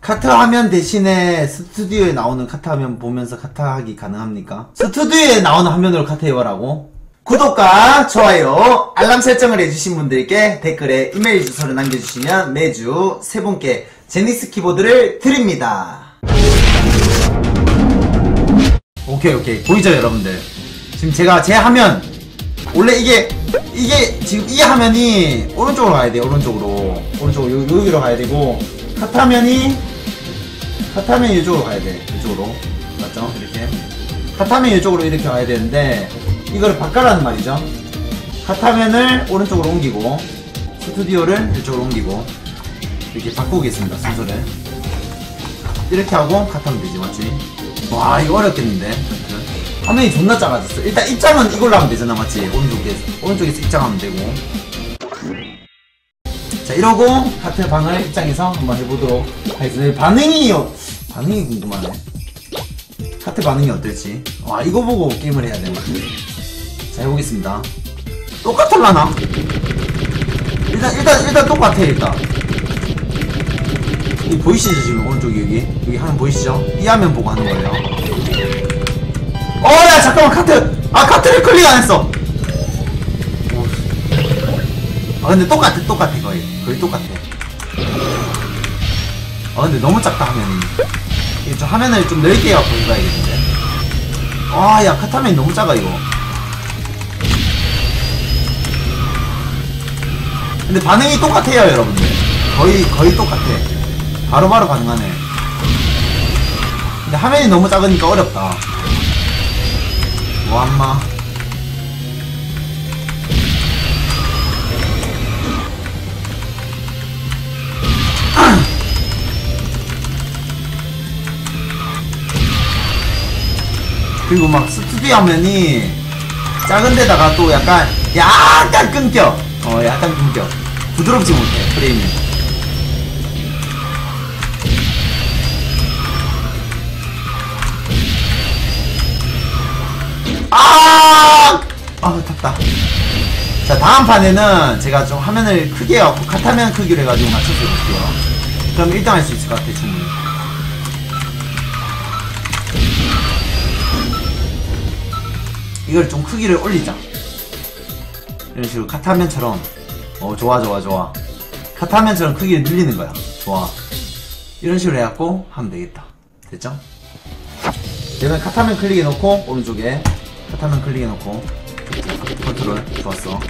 카트 화면 대신에 스튜디오에 나오는 카트 화면 보면서 카트 하기 가능합니까? 스튜디오에 나오는 화면으로 카트 해보라고? 구독과 좋아요, 알람 설정을 해주신 분들께 댓글에 이메일 주소를 남겨주시면 매주 3분께 제닉스 키보드를 드립니다. 오케이 보이죠 여러분들? 지금 제가 제 화면 원래 이게 지금 이 화면이 오른쪽으로 가야 돼요. 오른쪽으로 여기로 가야 되고 카트 화면이 이쪽으로 가야 돼. 이쪽으로 맞죠? 이렇게 카트 화면이 이쪽으로 이렇게 가야 되는데 이거를 바꿔라는 말이죠. 카트 화면을 오른쪽으로 옮기고 스튜디오를 이쪽으로 옮기고 이렇게 바꾸겠습니다. 순서를 이렇게 하고 카트 하면 되지 맞지? 와 이거 어렵겠는데. 화면이 존나 작아졌어. 일단 입장은 이걸로 하면 되잖아 맞지? 오른쪽에서 입장하면 되고. 자 이러고 카트 방을 입장해서 한번 해보도록 하겠습니다. 반응이 궁금하네. 카트 반응이 어떨지. 와 이거 보고 게임을 해야 되나. 자 해보겠습니다. 똑같을라나? 일단 똑같아. 일단 이 보이시죠 지금 오른쪽 여기 화면 보이시죠? 이 화면 보고 하는 거예요. 야 잠깐만 카트를 클릭 안 했어. 근데 똑같아 거의 똑같아. 근데 너무 작다 화면이. 좀 화면을 좀 넓게 갖고 해봐야겠는데. 야 카트 화면이 너무 작아 이거. 근데 반응이 똑같아요 여러분들. 거의 똑같아. 바로바로 가능하네. 근데 화면이 너무 작으니까 어렵다. 와엄마. 그리고 막 스튜디오 화면이 작은데다가 또 약간 끊겨. 약간 끊겨. 부드럽지 못해 프레임이. 탔다. 자 다음 판에는 제가 좀 화면을 크게 해갖고 카트 화면 크기로 해가지고 맞춰서 해볼게요. 그럼 1등 할 수 있을 것 같아 충분히. 이걸 좀 크기를 올리자. 이런 식으로 카트 화면처럼. 좋아. 카트 화면처럼 크기를 늘리는 거야. 좋아. 이런 식으로 해갖고 하면 되겠다. 됐죠? 그러면 카트 화면 클릭해놓고 오른쪽에 카트 화면 클릭해놓고 컨트롤. 좋았어.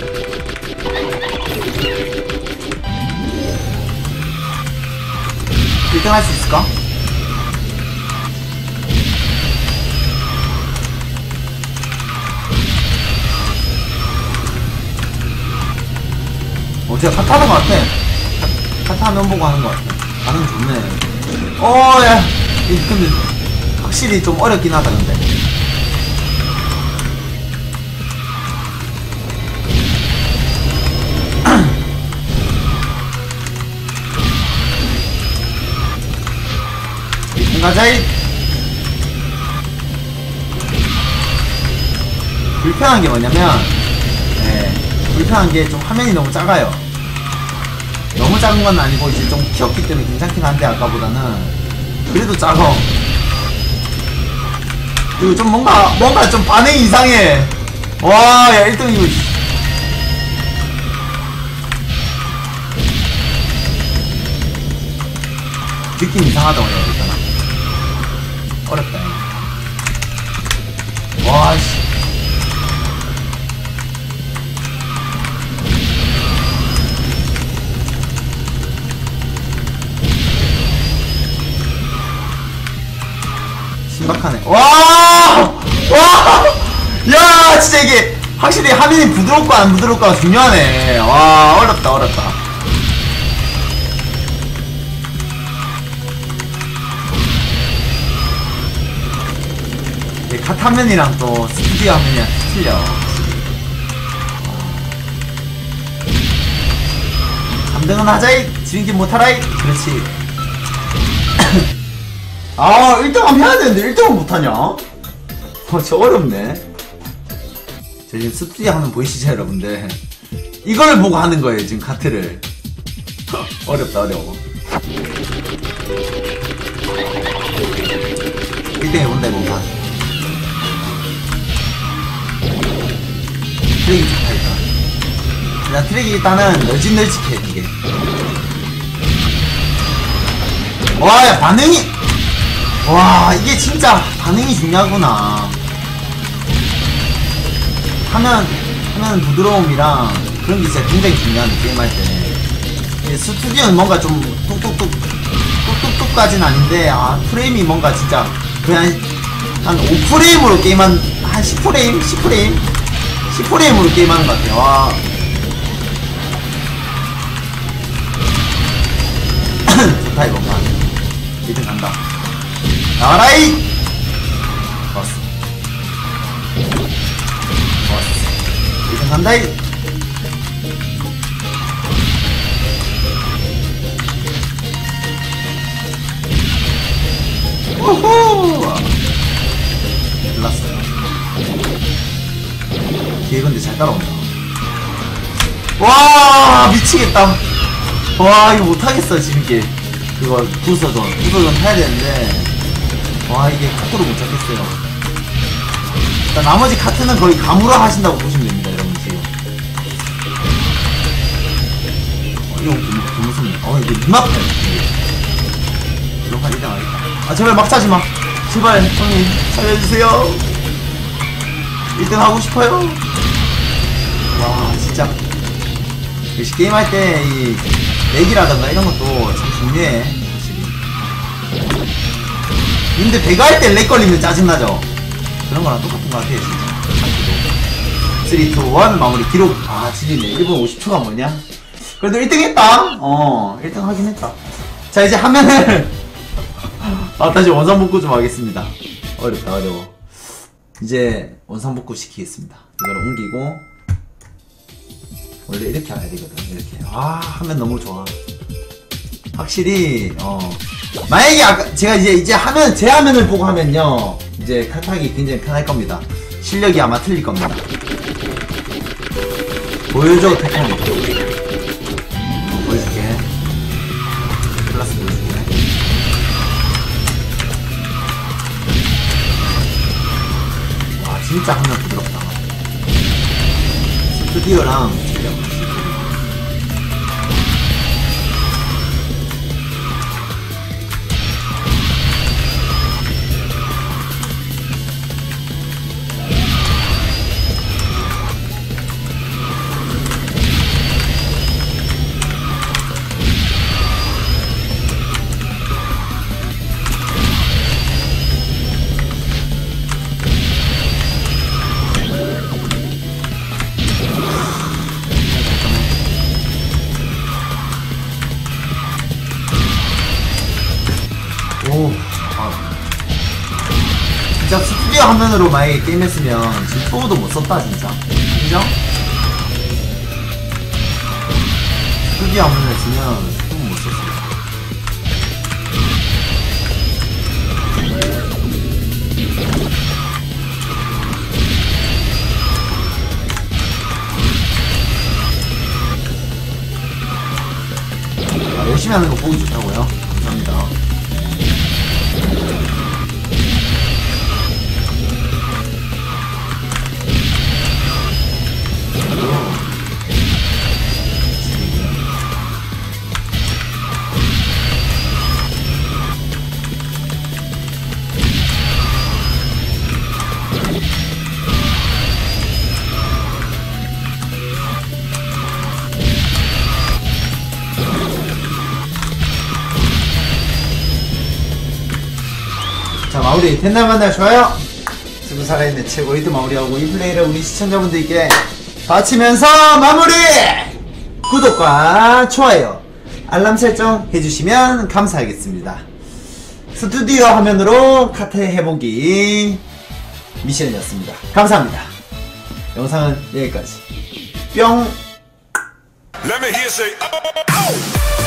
일등 할 수 있을까? 제가 카트 하는 것 같아. 카트 화면 보고 하는 것 같아. 반응 좋네. 야. 근데 확실히 좀 어렵긴 하다 근데. 가자이. 불편한 게 뭐냐면 불편한 게 좀 화면이 너무 작아요. 너무 작은 건 아니고 이제 좀 키웠기 때문에 괜찮긴 한데 아까보다는 그래도 작아. 그리고 좀 뭔가 좀 반응이 이상해. 야 1등 이거. 느낌 이상하다고 해야 되잖아. 어렵다 이거. 와씨. 신박하네. 야 진짜 이게 확실히 화면이 부드럽고 안 부드럽고가 중요하네. 어렵다. 카트 화면이랑 또 스튜디오 화면이랑 틀려. 3등은 하자이. 지는기 못하라이. 그렇지. 1등 하면 해야 되는데 1등은 못하냐? 진짜 어렵네. 저 지금 스튜디오 화면 보이시죠 여러분들? 이걸 보고 하는 거예요 지금 카트를. 어렵다 어려워. 1등 해본다 이번판. 트랙이 좋다 일단. 나 트랙이 일단은 널찍널찍해 이게. 와, 야, 반응이! 와, 이게 진짜 반응이 중요하구나. 하면 부드러움이랑 그런 게 진짜 굉장히 중요한 게임할 때. 스튜디오는 뭔가 좀 뚝뚝뚝까지는 아닌데, 아, 프레임이 뭔가 진짜 그냥 한 5프레임으로 게임한, 한 10프레임? 10프레임? 10프레임으로 게임하는 것 같아요. 와. 좋다, 이건가. 1등 간다. 나와라이! 좋았어. 좋았어. 1등 간다이! 우후! 몰랐어. 걔 근데 잘 따라온다. 와, 미치겠다. 와, 이거 못하겠어, 지금 걔. 그거 부서전 해야 되는데, 와, 이게 카트로 못 잡겠어요. 일단 나머지 카트는 거의 감으로 하신다고 보시면 됩니다, 여러분. 지금 이거 좀 무섭네. 이게 눈 아파요. 이거 한 1등 하겠다. 아, 제발 막 차지마. 제발 형님 살려주세요. 1등 하고 싶어요. 와, 진짜 역시 게임할 때 이 렉이라던가 이런 것도 참 중요해, 확실히. 근데 배가 할 때 렉 걸리면 짜증나죠? 그런 거랑 똑같은 거 같아요, 진짜. 3, 2, 1 마무리. 기록, 아, 지리네. 1분 50초가 뭐냐? 그래도 1등 했다. 1등 하긴 했다. 자, 이제 화면을 아, 다시 원상복구 좀 하겠습니다. 어렵다, 어려워. 이제 원상복구 시키겠습니다. 이거를 옮기고, 원래 이렇게 해야 되거든, 이렇게. 아, 화면 너무 좋아. 확실히, 만약에 아까, 제가 이제 화면, 제 화면을 보고 하면요, 이제 카타기 굉장히 편할 겁니다. 실력이 아마 틀릴 겁니다. 보여줘, 태권도. 보여줄게. 클라스 보여줄게. 와, 진짜 화면 부드럽다. 스튜디오랑 진짜 스튜디오 화면으로 만약에 게임 했으면 지금 초보도 못 썼다 진짜. 그죠? 스튜디오 화면을 했으면 초보 못 썼어. 아, 열심히 하는 거 보기 좋다고요? 감사합니다. 자, 마무리 됐나 만나 좋아요. 지금 살아있는 최고이드 마무리하고 이 플레이를 우리 시청자분들께 바치면서 마무리. 구독과 좋아요 알람 설정 해주시면 감사하겠습니다. 스튜디오 화면으로 카트 해보기 미션이었습니다. 감사합니다. 영상은 여기까지. 뿅. Let me hear say, oh.